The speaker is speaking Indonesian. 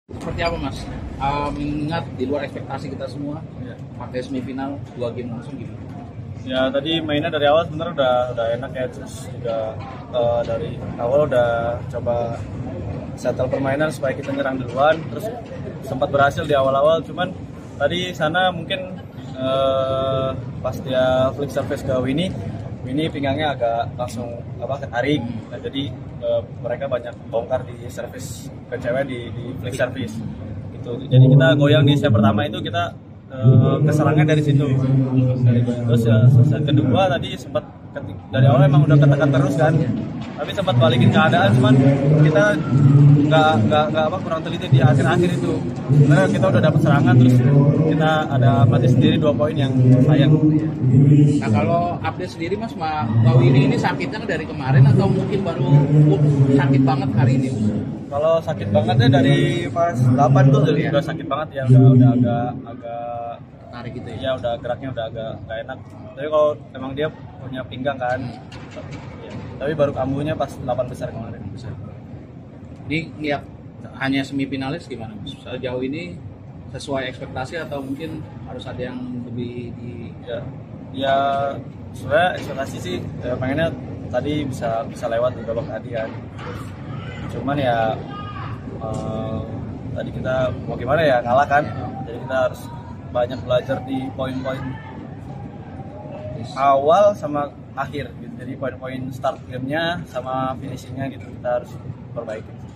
Seperti apa Mas? Mengingat di luar ekspektasi kita semua, Ya. pakai semifinal 2 game langsung gimana? Ya tadi mainnya dari awal sebenarnya udah enak ya, terus juga dari awal udah coba settle permainan supaya kita nyerang duluan, terus sempat berhasil di awal-awal, cuman tadi sana mungkin pas dia flick service ke Winnie pinggangnya agak langsung ketarik, nah, jadi mereka banyak bongkar di service ke cewek di flick service gitu. Jadi kita goyang di set pertama itu kita keserangnya dari situ. Terus ya set kedua tadi sempat dari awal emang udah ketekan terus kan, tapi sempat balikin keadaan, cuman kita nggak kurang teliti di akhir-akhir itu. Karena kita udah dapat serangan, terus kita ada mati sendiri 2 poin yang sayang. Nah kalau update sendiri Mas, Mbak Winnie ini sakitnya dari kemarin atau mungkin baru sakit banget hari ini? Kalau sakit bangetnya dari pas 8 tuh udah sakit banget ya, udah agak Tarik gitu ya? ya, udah geraknya udah agak gak enak. Tapi kalau emang dia punya pinggang kan, ya. Tapi baru kambuhnya pas 8 besar kemarin. Ini lihat hanya semifinalis gimana Mas? Sejauh ini sesuai ekspektasi atau mungkin harus ada yang lebih di... Ya sebenarnya ekspektasi sih pengennya tadi bisa lewat di babak tadi kan. Cuman ya tadi kita mau gimana ya, kalah kan. Jadi kita harus banyak belajar di poin-poin awal sama akhir gitu. Jadi poin-poin start game-nya sama finishing-nya gitu kita harus perbaiki.